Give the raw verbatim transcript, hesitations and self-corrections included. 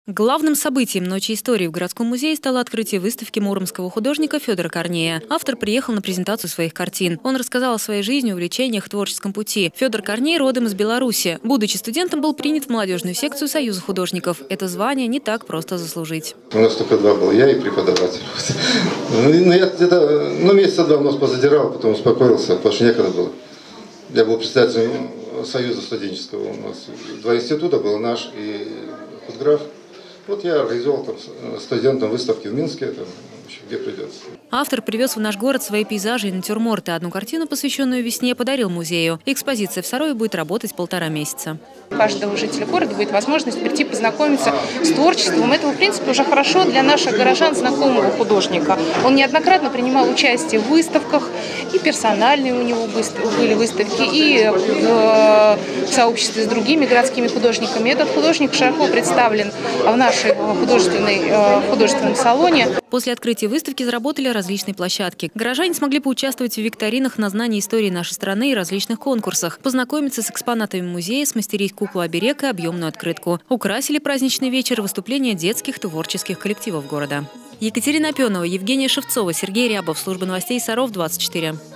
Главным событием «Ночи истории» в городском музее стало открытие выставки муромского художника Федора Корнея. Автор приехал на презентацию своих картин. Он рассказал о своей жизни, увлечениях, творческом пути. Федор Корней родом из Беларуси. Будучи студентом, был принят в молодежную секцию Союза художников. Это звание не так просто заслужить. У нас только два было, я и преподаватель. Ну, я где-то, ну, месяца два нос позадирал, потом успокоился, потому что некогда было. Я был председателем Союза студенческого. У нас два института было, наш и худграф. Вот я организовал там студентам выставки в Минске, там, где придется. Автор привез в наш город свои пейзажи и натюрморты. Одну картину, посвященную весне, подарил музею. Экспозиция в Сарове будет работать полтора месяца. У каждого жителя города будет возможность прийти познакомиться с творчеством. Это, в принципе, уже хорошо для наших горожан, знакомого художника. Он неоднократно принимал участие в выставках, и персональные у него были выставки, и в сообществе с другими городскими художниками. Этот художник широко представлен в нашей художественной, художественном салоне. После открытия выставки заработали различные площадки. Горожане смогли поучаствовать в викторинах на знание истории нашей страны и различных конкурсах, познакомиться с экспонатами музея, смастерить куклу-оберег и объемную открытку. Украсили праздничный вечер выступления детских творческих коллективов города. Екатерина Опенова, Евгения Шевцова, Сергей Рябов. Служба новостей Саров, двадцать четыре.